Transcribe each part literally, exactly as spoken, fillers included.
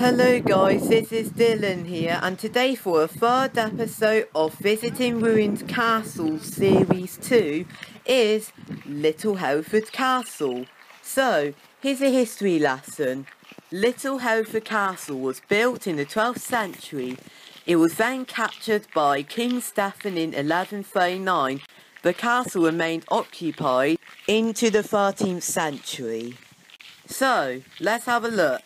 Hello guys, this is Dylan here, and today for a third episode of Visiting Ruined Castles Series two is Little Hereford Castle. So, here's a history lesson. Little Hereford Castle was built in the twelfth century. It was then captured by King Stephen in eleven thirty-nine. The castle remained occupied into the thirteenth century. So, let's have a look.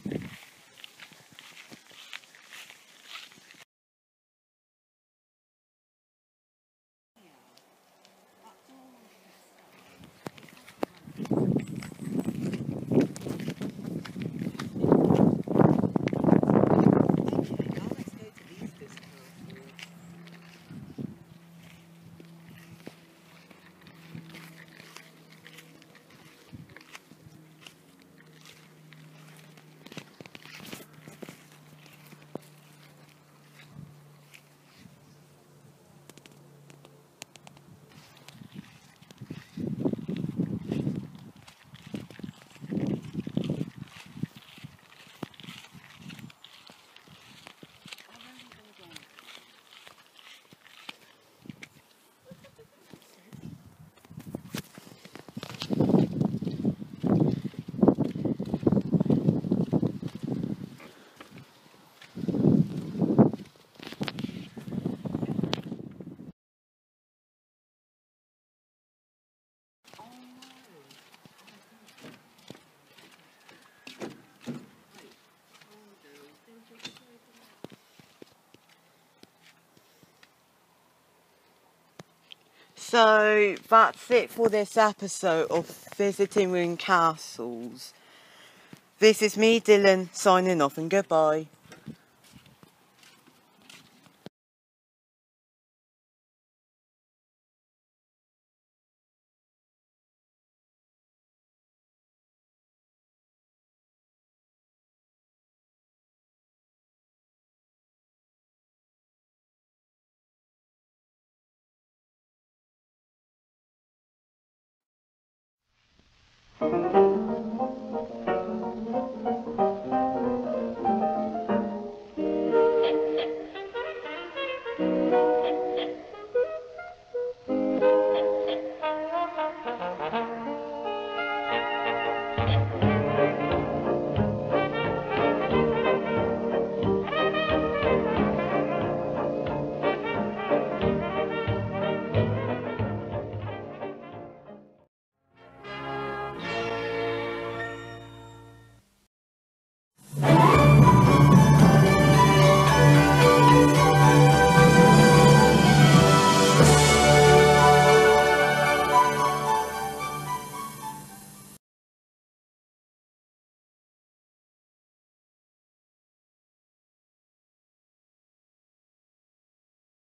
So that's it for this episode of Visiting Ruined Castles. This is me, Dylan, signing off, and goodbye. Thank you.